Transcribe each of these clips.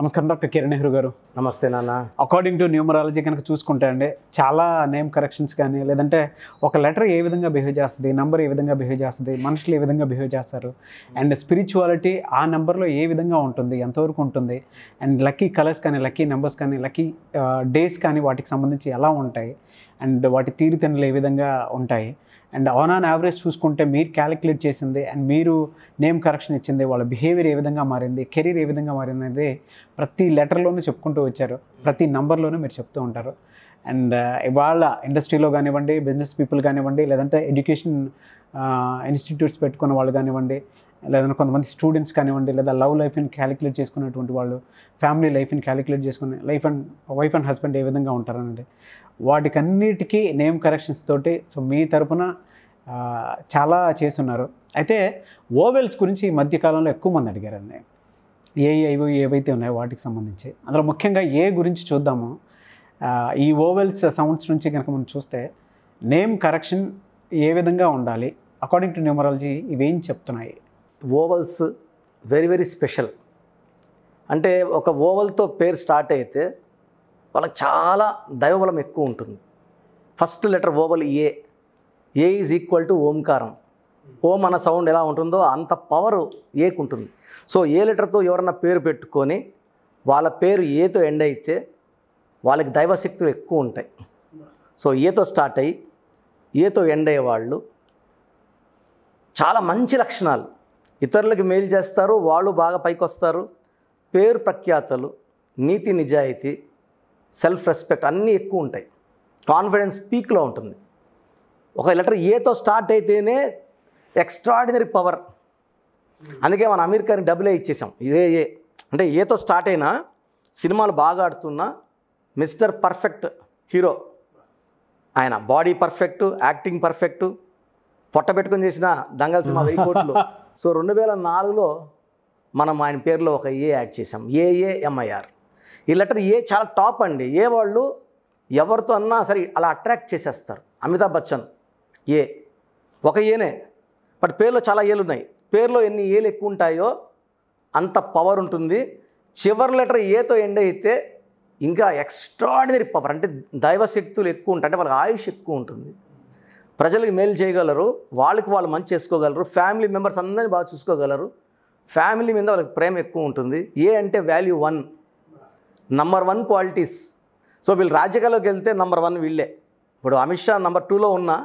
నమస్కారం డాక్టర్ కిరణ్ నెహ్రూ గారు. నమస్తే నాన్న. అకార్డింగ్ టు న్యూమరాలజీ కనుక చూసుకుంటే అండి, చాలా నేమ్ కరెక్షన్స్ కానీ, లేదంటే ఒక లెటర్ ఏ విధంగా బిహేవ్ చేస్తుంది, నెంబర్ ఏ విధంగా బిహేవ్ చేస్తుంది, మనుషులు ఏ విధంగా బిహేవ్ చేస్తారు, అండ్ స్పిరిచువాలిటీ ఆ నెంబర్లో ఏ విధంగా ఉంటుంది, ఎంతవరకు ఉంటుంది, అండ్ లక్కీ కలర్స్ కానీ, లక్కీ నెంబర్స్ కానీ, లక్కీ డేస్ కానీ వాటికి సంబంధించి ఎలా ఉంటాయి, అండ్ వాటి తీరుతెన్నులు ఏ విధంగా ఉంటాయి, అండ్ ఆన్ యావరేజ్ చూసుకుంటే మీరు క్యాలిక్యులేట్ చేసింది అండ్ మీరు నేమ్ కరెక్షన్ ఇచ్చింది, వాళ్ళ బిహేవియర్ ఏ విధంగా మారింది, కెరీర్ ఏ విధంగా మారింది అనేది ప్రతి లెటర్లోనూ చెప్పుకుంటూ వచ్చారు, ప్రతి నంబర్లోనూ మీరు చెప్తూ ఉంటారు. అండ్ ఇవాళ ఇండస్ట్రీలో కానివ్వండి, బిజినెస్ పీపుల్ కానివ్వండి, లేదంటే ఎడ్యుకేషన్ ఇన్స్టిట్యూట్స్ పెట్టుకున్న వాళ్ళు కానివ్వండి, లేదంటే కొంతమంది స్టూడెంట్స్ కానివ్వండి, లేదా లవ్ లైఫ్ని క్యాలిక్యులేట్ చేసుకునేటువంటి వాళ్ళు, ఫ్యామిలీ లైఫ్ని క్యాలిక్యులేట్ చేసుకునే వైఫ్ అండ్ హస్బెండ్ ఏ విధంగా ఉంటారు అనేది, వాటికన్నిటికీ నేమ్ కరెక్షన్స్ తోటి సో మీ తరపున చాలా చేస్తున్నారు. అయితే ఓవెల్స్ గురించి ఈ మధ్యకాలంలో ఎక్కువ మంది అడిగారండి. ఏవైతే ఉన్నాయో వాటికి సంబంధించి అందులో ముఖ్యంగా ఏ గురించి చూద్దాము. ఈ ఓవెల్స్ సౌండ్స్ నుంచి కనుక మనం చూస్తే నేమ్ కరెక్షన్ ఏ విధంగా ఉండాలి అకార్డింగ్ టు న్యూమరాలజీ ఇవేం చెప్తున్నాయి? Ovals very very special. అంటే ఒక ఓవల్తో పేరు స్టార్ట్ అయితే వాళ్ళకి చాలా దైవబలం ఎక్కువ ఉంటుంది. First letter oval A is equal to ఓంకారం. ఓం అన్న సౌండ్ ఎలా ఉంటుందో అంత పవర్ ఏకు ఉంటుంది. సో ఏ లెటర్తో ఎవరన్నా పేరు పెట్టుకొని వాళ్ళ పేరు ఏతో ఎండ్ అయితే వాళ్ళకి దైవశక్తులు ఎక్కువ ఉంటాయి. సో ఏతో స్టార్ట్ అయ్యి ఏతో ఎండ్ అయ్యేవాళ్ళు చాలా మంచి లక్షణాలు, ఇతరులకి మేలు చేస్తారు, వాళ్ళు బాగా పైకి వస్తారు, పేరు ప్రఖ్యాతలు, నీతి నిజాయితీ, సెల్ఫ్ రెస్పెక్ట్ అన్నీ ఎక్కువ ఉంటాయి, కాన్ఫిడెన్స్ పీక్లో ఉంటుంది. ఒక లెటర్ ఏతో స్టార్ట్ అయితేనే ఎక్స్ట్రాడినరీ పవర్. అందుకే మన అమీర్ ఖాన్ డబ్బులే ఇచ్చేసాం. ఏ అంటే ఏతో స్టార్ట్ అయినా సినిమాలు బాగా ఆడుతున్న మిస్టర్ పర్ఫెక్ట్ హీరో ఆయన. బాడీ పర్ఫెక్టు, యాక్టింగ్ పర్ఫెక్టు, పొట్ట పెట్టుకొని చేసిన దంగల్ సినిమా 1000 కోట్లు. సో 2004లో మనం ఆయన పేరులో ఒక ఏ యాడ్ చేసాం, ఏఏఎంఐఆర్. ఈ లెటర్ ఏ చాలా టాప్ అండి. ఏ వాళ్ళు ఎవరితో అన్నా సరే అలా అట్రాక్ట్ చేసేస్తారు. అమితాబ్ బచ్చన్ ఏ ఒక ఏనే, బట్ పేరులో చాలా ఏలు ఉన్నాయి. పేరులో ఎన్ని ఏలు ఎక్కువ ఉంటాయో అంత పవర్ ఉంటుంది. చివరి లెటర్ ఏతో ఎండ్ అయితే ఇంకా ఎక్స్ట్రాడినరీ పవర్, అంటే దైవశక్తులు ఎక్కువ ఉంటాయి, అంటే వాళ్ళకి ఆయుష్ ఎక్కువ ఉంటుంది, ప్రజలకు మేలు చేయగలరు, వాళ్ళకి వాళ్ళు మంచి చేసుకోగలరు, ఫ్యామిలీ మెంబర్స్ అందరినీ బాగా చూసుకోగలరు, ఫ్యామిలీ మీద వాళ్ళకి ప్రేమ ఎక్కువ ఉంటుంది. ఏ అంటే వాల్యూ 1, నంబర్ 1 క్వాలిటీస్. సో వీళ్ళు రాజకీయాల్లోకి వెళ్తే నంబర్ 1 వీళ్ళే. ఇప్పుడు అమిత్ షా నంబర్ 2లో ఉన్నా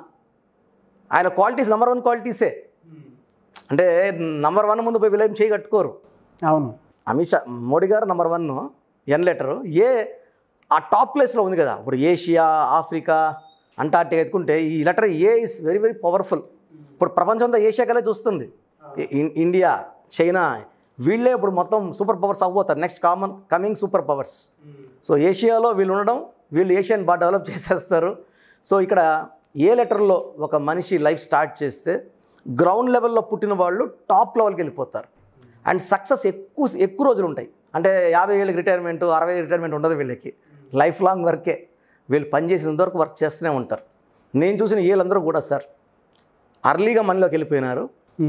ఆయన క్వాలిటీస్ నంబర్ 1 క్వాలిటీసే. అంటే నంబర్ 1 ముందు పోయి వీళ్ళేం చేయగట్టుకోరు. అవును, అమిత్ షా మోడీ గారు నంబర్ 1 ఎన్ లెటరు ఏ ఆ టాప్ ప్లేస్లో ఉంది కదా. ఇప్పుడు ఏషియా, ఆఫ్రికా, అంటార్టికా ఎత్తుకుంటే ఈ letter A is very very powerful. ఇప్పుడు ప్రపంచం అంతా ఏషియాకలే చూస్తుంది. ఇండియా, చైనా వీళ్ళే ఇప్పుడు మొత్తం సూపర్ పవర్స్ అవ్వబోతారు, next coming super powers. So ఏషియాలో వీళ్ళు ఉండడం, వీళ్ళు ఏషియాని బాగా డెవలప్ చేసేస్తారు. సో ఇక్కడ ఏ లెటర్లో ఒక మనిషి లైఫ్ స్టార్ట్ చేస్తే గ్రౌండ్ లెవెల్లో పుట్టిన వాళ్ళు టాప్ లెవెల్కి వెళ్ళిపోతారు. అండ్ సక్సెస్ ఎక్కువ రోజులు ఉంటాయి. అంటే 50 ఏళ్ళకి రిటైర్మెంట్, 60 ఏళ్ళకి రిటైర్మెంట్ ఉండదు వీళ్ళకి. లైఫ్ లాంగ్ వర్కే, వీళ్ళు పనిచేసినంత వరకు వర్క్ చేస్తూనే ఉంటారు. నేను చూసిన వీళ్ళందరూ కూడా సార్ అర్లీగా మనీలోకి వెళ్ళిపోయినారు.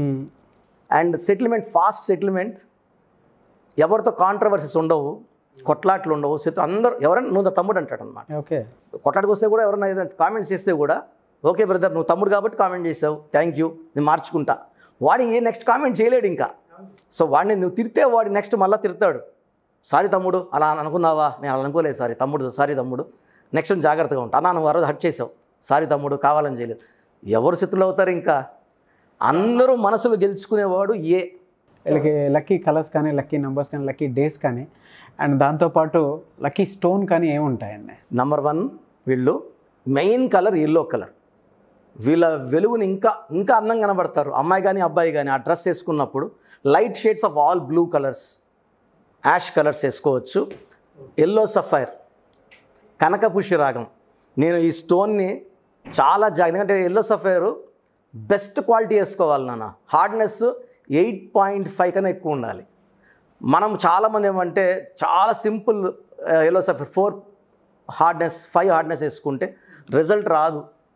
అండ్ సెటిల్మెంట్, ఫాస్ట్ సెటిల్మెంట్, ఎవరితో కాంట్రవర్సీస్ ఉండవు, కొట్లాట్లు ఉండవు, అందరూ ఎవరైనా నువ్వు తమ్ముడు అంటాడు అనమాట. ఓకే, కొట్లాడికి వస్తే కూడా ఎవరైనా ఏదైనా కామెంట్స్ చేస్తే కూడా ఓకే బ్రదర్ నువ్వు తమ్ముడు కాబట్టి కామెంట్ చేసావు, థ్యాంక్ యూ, నేను మార్చుకుంటా. వాడి నెక్స్ట్ కామెంట్ చేయలేడు ఇంకా. సో వాడిని నువ్వు తిడితే వాడి నెక్స్ట్ మళ్ళీ తిడతాడు, సారీ తమ్ముడు అలా అనుకున్నావా, నేను అలా అనుకోలేదు, సారీ తమ్ముడు, సారీ తమ్ముడు, నెక్స్ట్ జాగ్రత్తగా ఉంటా, అన్నా నువ్వు ఆ రోజు హట్ చేసావు, సారీ తమ్ముడు, కావాలని చేయలేదు. ఎవరు శత్రులు అవుతారు ఇంకా? అందరూ మనసులు గెలుచుకునేవాడు ఏ. వీళ్ళకి లక్కీ కలర్స్ కానీ, లక్కీ నెంబర్స్ కానీ, లక్కీ డేస్ కానీ, అండ్ దాంతోపాటు లక్కీ స్టోన్ కానీ ఏముంటాయండి? నంబర్ 1 వీళ్ళు మెయిన్ కలర్ ఎల్లో కలర్. వీళ్ళ వెలుగుని ఇంకా అందంగా కనబడతారు. అమ్మాయి కానీ అబ్బాయి కానీ ఆ డ్రెస్ వేసుకున్నప్పుడు light shades of all blue colours, ash colours వేసుకోవచ్చు. ఎల్లో సఫైర్, కనకపుష్య రాగం. నేను ఈ స్టోన్ని చాలా ఎందుకంటే ఎల్లో సఫైరు బెస్ట్ క్వాలిటీ వేసుకోవాలి నాన్న. హార్డ్నెస్ 8.5 కన్నా ఎక్కువ ఉండాలి. మనం చాలామంది ఏమంటే చాలా simple yellow sapphire 4 hardness, 5 hardness వేసుకుంటే రిజల్ట్ రాదు.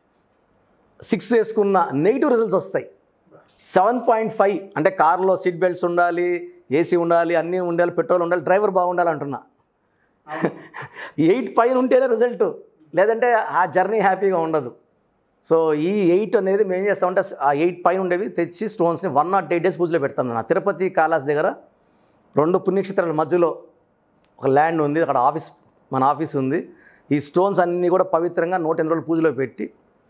6 వేసుకున్న నెగిటివ్ రిజల్ట్స్ వస్తాయి. 7.5 అంటే కార్లో సీట్ బెల్ట్స్ ఉండాలి, ఏసీ ఉండాలి, అన్నీ ఉండాలి, పెట్రోల్ ఉండాలి, డ్రైవర్ బాగుండాలి అంటున్నా. 8 పైన ఉంటేనే రిజల్ట్, లేదంటే ఆ జర్నీ హ్యాపీగా ఉండదు. సో ఈ 8 అనేది మేము ఏం చేస్తామంటే ఆ 8 పైన ఉండేవి తెచ్చి స్టోన్స్ని 108 days పూజలో పెడతాం. నా తిరుపతి కాళాస్ దగ్గర 2 పుణ్యక్షేత్రాల మధ్యలో ఒక ల్యాండ్ ఉంది, అక్కడ మన ఆఫీస్ ఉంది. ఈ స్టోన్స్ అన్నీ కూడా పవిత్రంగా 108 రోజులు పూజలో పెట్టి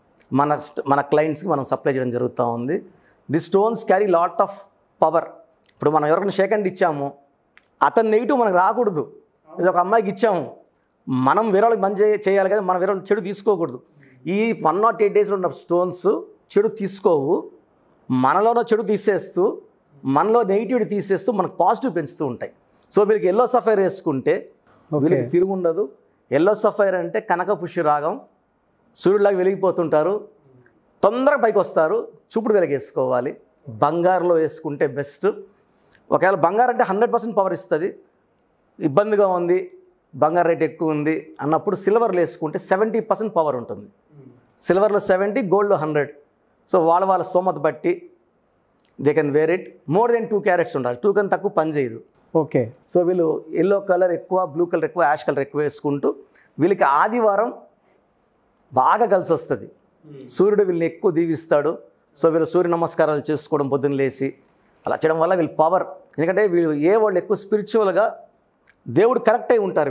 మన క్లయింట్స్కి మనం సప్లై చేయడం జరుగుతూ ఉంది. The stones carry lot of power. ఇప్పుడు మనం ఎవరికైనా షేక్ హ్యాండ్ ఇచ్చాము, అతని నెగిటివ్ మనకు రాకూడదు. ఇది ఒక అమ్మాయికి ఇచ్చాము, మనం వేరే వాళ్ళకి మంచి చేయాలి కదా, మనం వేరే వాళ్ళు చెడు తీసుకోకూడదు. ఈ 108 days ఉన్న స్టోన్స్ చెడు తీసుకోవు, మనలోనో చెడు తీసేస్తూ మనలో నెగిటివిటీ తీసేస్తూ మనకు పాజిటివ్ పెంచుతూ ఉంటాయి. సో వీళ్ళకి ఎల్లో సఫైర్ వేసుకుంటే వీళ్ళకి తిరుగు ఉండదు. ఎల్లో సఫైర్ అంటే కనక పుష్య రాగం, సూర్యుడిలాగా వెలిగిపోతుంటారు, తొందరగా పైకి వస్తారు. చూపుడు వెలిగేసుకోవాలి. బంగారులో వేసుకుంటే బెస్ట్. ఒకవేళ బంగారు అంటే 100% పవర్ ఇస్తుంది, ఇబ్బందిగా ఉంది, బంగారు రేట్ ఎక్కువ ఉంది అన్నప్పుడు సిల్వర్లో వేసుకుంటే 70% పవర్ ఉంటుంది. సిల్వర్లో 70, గోల్డ్లో 100. సో వాళ్ళ స్తోమత బట్టి they can wear it. More than 2 carats ఉండాలి, 2 కన్నా తక్కువ పని చేయదు. ఓకే. సో వీళ్ళు ఎల్లో కలర్ ఎక్కువ, బ్లూ కలర్ ఎక్కువ, యాష్ కలర్ ఎక్కువ వేసుకుంటూ వీళ్ళకి ఆదివారం బాగా కలిసి వస్తుంది. సూర్యుడు వీళ్ళని ఎక్కువ దీవిస్తాడు. సో వీళ్ళు సూర్య నమస్కారాలు చేసుకోవడం పొద్దున్న లేచి అలా చేయడం వల్ల వీళ్ళు పవర్. ఎందుకంటే వాళ్ళు ఎక్కువ స్పిరిచువల్గా దేవుడు కరెక్ట్ అయి ఉంటారు.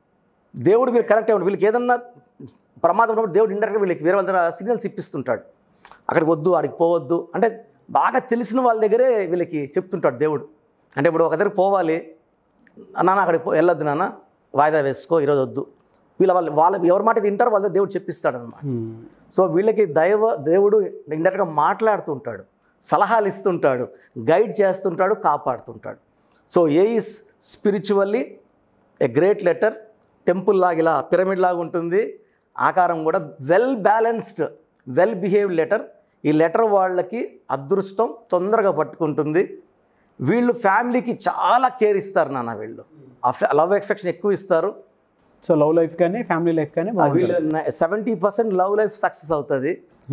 వీళ్ళు కరెక్ట్ అయి ఉంటారు. వీళ్ళకి ఏదన్నా ప్రమాదం ఉన్నప్పుడు దేవుడు ఇండైరెక్ట్గా వీళ్ళకి వేరే వాళ్ళ దగ్గర సిగ్నల్స్ ఇప్పిస్తుంటాడు, అక్కడికి వద్దు, అక్కడికి పోవద్దు అంటే బాగా తెలిసిన వాళ్ళ దగ్గరే వీళ్ళకి చెప్తుంటాడు దేవుడు. అంటే ఇప్పుడు ఒక దగ్గరికి పోవాలి, నాన్న అక్కడికి వెళ్ళొద్దు నాన్న, వాయిదా వేసుకో, ఈరోజు వద్దు. వాళ్ళు ఎవరి మాట తింటారో వాళ్ళ దేవుడు చెప్పిస్తాడు అనమాట. సో వీళ్ళకి దేవుడు ఇండైరెక్ట్గా మాట్లాడుతుంటాడు, సలహాలు ఇస్తుంటాడు, గైడ్ చేస్తుంటాడు, కాపాడుతుంటాడు. So A is spiritually a great letter. Temple లాగా ఇలా పిరమిడ్ లాగా ఉంటుంది, ఆకారం కూడా well balanced, well behaved letter. ఈ లెటర్ వాళ్ళకి అదృష్టం తొందరగా పట్టుకుంటుంది. వీళ్ళు ఫ్యామిలీకి చాలా కేర్ ఇస్తారు నాన్న. వీళ్ళు లవ్ ఎఫెక్షన్ ఎక్కువ ఇస్తారు. సో లవ్ లైఫ్ కానీ ఫ్యామిలీ లైఫ్ కానీ వీళ్ళు 70% లవ్ లైఫ్ సక్సెస్ అవుతుంది,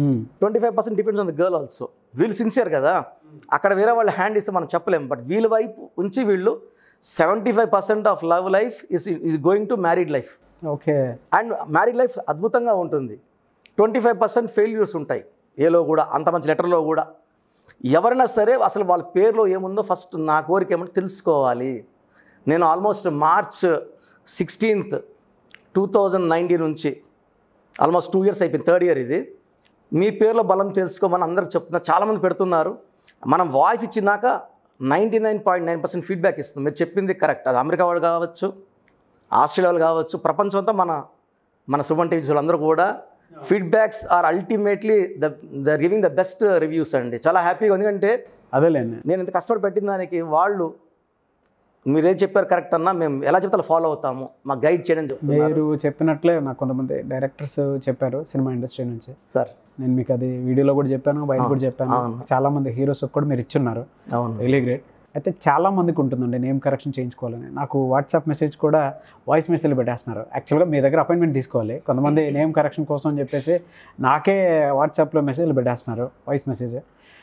25% depends on the girl also. వీళ్ళు సిన్సియర్ కదా, అక్కడ వేరే వాళ్ళు హ్యాండ్ ఇస్తే మనం చెప్పలేము. బట్ వీళ్ళ వైపు ఉంచి వీళ్ళు 75% of love life is going to married life. Okay. And married life అద్భుతంగా ఉంటుంది. 25% ఫెయిల్యూర్స్ ఉంటాయి ఏలో కూడా, అంత మంచి లెటర్లో కూడా. ఎవరైనా సరే అసలు వాళ్ళ పేరులో ఏముందో ఫస్ట్ నా కోరిక ఏమంటే తెలుసుకోవాలి. నేను ఆల్మోస్ట్ March 16th 2019 నుంచి ఆల్మోస్ట్ 2 years అయిపోయింది, 3rd year ఇది. మీ పేరులో బలం తెలుసుకోమని అందరికి చెప్తున్నారు, చాలామంది పెడుతున్నారు. మనం వాయిస్ ఇచ్చినాక 99.9% ఫీడ్బ్యాక్ ఇస్తుంది, మీరు చెప్పింది కరెక్ట్. అది అమెరికా వాళ్ళు కావచ్చు, ఆస్ట్రేలియా వాళ్ళు కావచ్చు, ప్రపంచం అంతా మన సుమన్ టీవీ అందరూ కూడా feedbacks are ultimately the giving the best reviews అండి. చాలా హ్యాపీగా ఉంది. ఎందుకంటే అదేలేండి, నేను ఇంత కష్టపడి పెట్టిన దానికి వాళ్ళు మీరేం చెప్పారు కరెక్ట్ అన్నా, మేము ఎలా చెప్తా ఫాలో అవుతాము, మాకు గైడ్ చేయడం చెప్తున్నారు. మీరు చెప్పినట్లే నాకు కొంతమంది డైరెక్టర్స్ చెప్పారు సినిమా ఇండస్ట్రీ నుంచి. సార్ నేను మీకు అది వీడియోలో కూడా చెప్పాను, బయట కూడా చెప్పాను. చాలామంది హీరోస్ కూడా మీరు ఇచ్చున్నారు. అవును, రియలీ గ్రేట్. అయితే చాలామందికి ఉంటుందండి నేమ్ కరెక్షన్ చేయించుకోవాలని. నాకు వాట్సాప్ మెసేజ్ కూడా వాయిస్ మెసేజ్లు పెట్టేస్తున్నారు. యాక్చువల్గా మీ దగ్గర అపాయింట్మెంట్ తీసుకోవాలి, కొంతమంది నేమ్ కరెక్షన్ కోసం అని చెప్పేసి నాకే వాట్సాప్లో మెసేజ్లు పెట్టేస్తున్నారు, వాయిస్ మెసేజ్.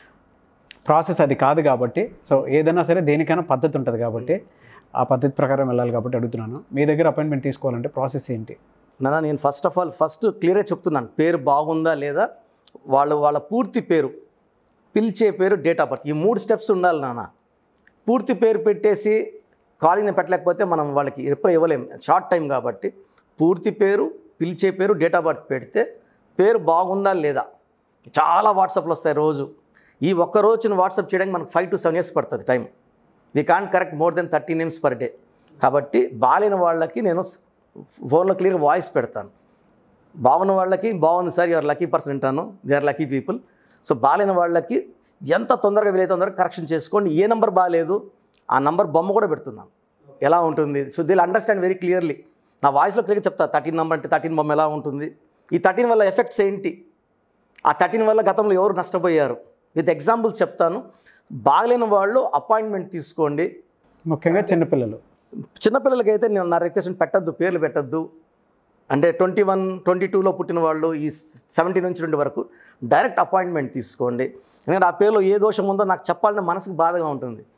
ప్రాసెస్ అది కాదు కాబట్టి, సో ఏదైనా సరే దేనికైనా పద్ధతి ఉంటుంది కాబట్టి ఆ పద్ధతి ప్రకారం వెళ్ళాలి కాబట్టి అడుగుతున్నాను. మీ దగ్గర అపాయింట్మెంట్ తీసుకోవాలంటే ప్రాసెస్ ఏంటి? నేను ఫస్ట్ క్లియర్గా చెప్తున్నాను, పేరు బాగుందా లేదా, వాళ్ళ పూర్తి పేరు, పిలిచే పేరు, డేట్ ఆఫ్ బర్త్, ఈ 3 steps ఉండాలి నాన్న. పూర్తి పేరు పెట్టేసి కాలింగ్ పెట్టలేకపోతే మనం వాళ్ళకి రిప్లై ఇవ్వలేము, షార్ట్ టైం కాబట్టి. పూర్తి పేరు, పిలిచే పేరు, డేట్ ఆఫ్ బర్త్ పెడితే పేరు బాగుందా లేదా. చాలా వాట్సాప్లు వస్తాయి రోజు. ఈ ఒక్క రోజున వాట్సాప్ చేయడానికి మనకు 5 to 7 years పడుతుంది time. We can't correct more than 30 names per day. కాబట్టి బాలేని వాళ్ళకి నేను ఫోన్లో క్లియర్గా వాయిస్ పెడతాను. బాగున్న వాళ్ళకి బాగుంది సార్, యూఆర్ లక్కీ పర్సన్ అంటాను, they are lucky people. So బాలేని వాళ్ళకి ఎంత తొందరగా వీలైతే తొందరగా కరెక్షన్ చేసుకోండి. ఏ నెంబర్ బాగాలేదు ఆ నెంబర్ బొమ్మ కూడా పెడుతున్నాను, ఎలా ఉంటుంది. So they'll understand very clearly. నా వాయిస్లో క్లియర్గా చెప్తా 13 నెంబర్ అంటే 13 బొమ్మ ఎలా ఉంటుంది, ఈ 13 వల్ల ఎఫెక్ట్స్ ఏంటి, ఆ 13 వల్ల గతంలో ఎవరు నష్టపోయారు, విత్ ఎగ్జాంపుల్స్ చెప్తాను. బాగలేని వాళ్ళు అపాయింట్మెంట్ తీసుకోండి. ముఖ్యంగా చిన్నపిల్లలకైతే నేను నా రిక్వెస్ట్ పెట్టద్దు, పేర్లు పెట్టద్దు. అంటే 21, 22లో పుట్టిన వాళ్ళు ఈ 17 నుంచి 20 వరకు డైరెక్ట్ అపాయింట్మెంట్ తీసుకోండి. ఎందుకంటే ఆ పేరులో ఏ దోషం ఉందో నాకు చెప్పాలని మనసుకు బాధగా ఉంటుంది.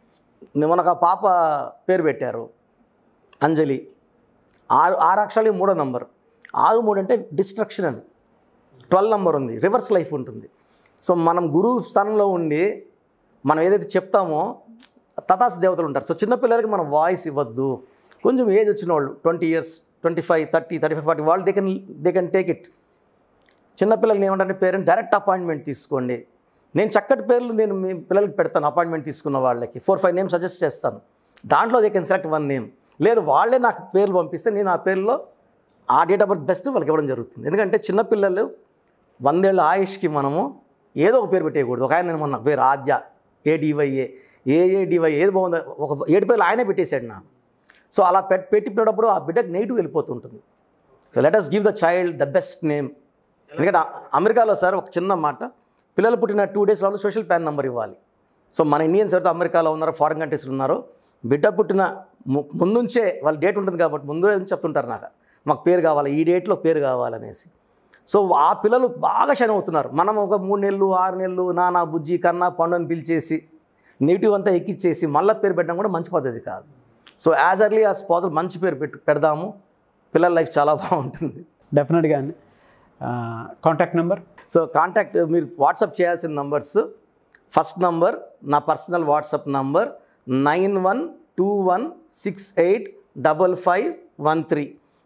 మనకు ఆ పాప పేరు పెట్టారు అంజలి, 6 అక్షరాలు 3వ నంబర్. 6 3 అంటే డిస్ట్రక్షన్ అని. 12 నంబర్ ఉంది, రివర్స్ లైఫ్ ఉంటుంది. సో మనం గురువు స్థానంలో ఉండి మనం ఏదైతే చెప్తామో తథాస్ దేవతలు ఉంటారు. సో చిన్నపిల్లలకి మనం వాయిస్ ఇవ్వద్దు. కొంచెం ఏజ్ వచ్చిన వాళ్ళు 20 years, 25, 30, 35, 40 వాళ్ళు దే కెన్ టేక్ ఇట్. చిన్నపిల్లలకి ఏమంటారంటే పేరెంట్ డైరెక్ట్ అపాయింట్మెంట్ తీసుకోండి. నేను చక్కటి పేర్లు నేను మీ పిల్లలకి పెడతాను. అపాయింట్మెంట్ తీసుకున్న వాళ్ళకి 4-5 నేమ్స్ సజెస్ట్ చేస్తాను. దాంట్లో దే కెన్ సెలెక్ట్ 1 నేమ్. లేదు వాళ్ళే నాకు పేర్లు పంపిస్తే నేను ఆ పేర్లో ఆ డేట్ ఆఫ్ బర్త్ బెస్ట్ వాళ్ళకి ఇవ్వడం జరుగుతుంది. ఎందుకంటే చిన్నపిల్లలు 100 ఏళ్ళ ఆయుష్కి మనము ఏదో ఒక పేరు పెట్టేయకూడదు. ఒక ఆయన మొన్న పేరు ఆద్య, ADYA, AADY ఏది బాగుందో ఒక 7 పేర్లు ఆయనే పెట్టేశాడు నాకు. సో అలా పెట్టినప్పుడు ఆ బిడ్డకు నెగిటివ్ వెళ్ళిపోతుంటుంది. So let us give the child the best name. ఎందుకంటే అమెరికాలో సార్ ఒక చిన్న మాట, పిల్లలు పుట్టిన 2 days లోపల సోషల్ ప్యాన్ నెంబర్ ఇవ్వాలి. సో మన ఇండియన్స్ ఎవరైతే అమెరికాలో ఉన్నారో, ఫారిన్ కంట్రీస్లో ఉన్నారో, బిడ్డ పుట్టిన ముందుంచే వాళ్ళ డేట్ ఉంటుంది కాబట్టి ముందు చెప్తుంటారు నాకు, మాకు పేరు కావాలి, ఈ డేట్లో పేరు కావాలనేసి. సో ఆ పిల్లలు బాగా శని అవుతున్నారు. మనం ఒక 3 నెలలు 6 నెలలు నానా బుజ్జి కన్నా పండు అని పిలిచేసి నెగిటివ్ అంతా ఎక్కిచ్చేసి మళ్ళీ పేరు పెట్టడం కూడా మంచి పద్ధతి కాదు. So as early as possible మంచి పేరు పెడదాము. పిల్లల లైఫ్ చాలా బాగుంటుంది. డెఫినెట్గా అండి. Contact number? సో కాంటాక్ట్ మీరు వాట్సాప్ చేయాల్సిన నంబర్స్, ఫస్ట్ నంబర్ నా personal WhatsApp number 9121685513,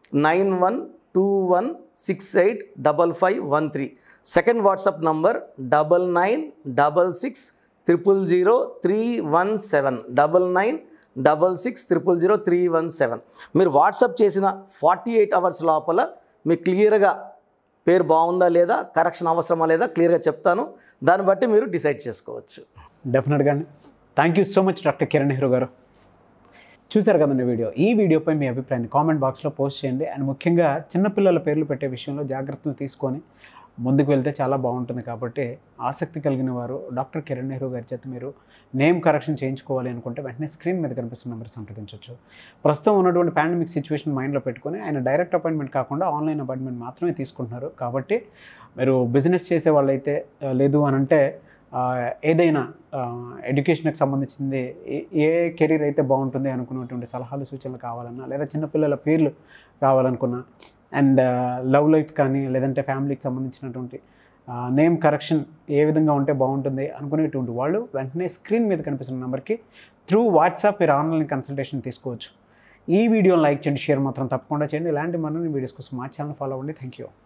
9121685513. Second WhatsApp number 9966000317, 9966000317. మీరు వాట్సాప్ చేసిన 48 hours లోపల మీకు క్లియర్గా పేరు బాగుందా లేదా, కరెక్షన్ అవసరమా లేదా క్లియర్గా చెప్తాను. దాన్ని బట్టి మీరు డిసైడ్ చేసుకోవచ్చు. డెఫినెట్గా అండి. Thank you so much doctor Kiran Nehru garu. చూశారు కదండి వీడియో. ఈ వీడియోపై మీ అభిప్రాయాన్ని కామెంట్ బాక్స్లో పోస్ట్ చేయండి. అండ్ ముఖ్యంగా చిన్నపిల్లల పేర్లు పెట్టే విషయంలో జాగ్రత్తలు తీసుకొని ముందుకు వెళ్తే చాలా బాగుంటుంది. కాబట్టి ఆసక్తి కలిగిన వారు డాక్టర్ కిరణ్ నెహ్రూ గారి చేత మీరు నేమ్ కరెక్షన్ చేయించుకోవాలి అనుకుంటే వెంటనే స్క్రీన్ మీద కనిపిస్తున్న నెంబర్ సంప్రదించవచ్చు. ప్రస్తుతం ఉన్నటువంటి పాండమిక్ సిచ్యువేషన్ మైండ్లో పెట్టుకొని ఆయన డైరెక్ట్ అపాయింట్మెంట్ కాకుండా ఆన్లైన్ అపాయింట్మెంట్ మాత్రమే తీసుకుంటున్నారు. కాబట్టి మీరు బిజినెస్ చేసే వాళ్ళైతే, లేదు అని అంటే ఏదైనా ఎడ్యుకేషన్కి సంబంధించింది ఏ కెరీర్ అయితే బాగుంటుంది అనుకున్నటువంటి సలహాలు సూచనలు కావాలన్నా, లేదా చిన్నపిల్లల పేర్లు కావాలనుకున్నా, అండ్ లవ్ లైఫ్ కానీ లేదంటే ఫ్యామిలీకి సంబంధించినటువంటి నేమ్ కరెక్షన్ ఏ విధంగా ఉంటే బాగుంటుంది అనుకునేటువంటి వాళ్ళు వెంటనే స్క్రీన్ మీద కనిపిస్తున్న నెంబర్కి త్రూ వాట్సాప్ మీరు ఆన్లైన్ కన్సల్టేషన్ తీసుకోవచ్చు. ఈ వీడియోని లైక్ చేయండి, షేర్ మాత్రం తప్పకుండా చేయండి. ఇలాంటి మరిన్ని వీడియోస్ కోసం మా ఛానల్ ఫాలో అవ్వండి. Thank you.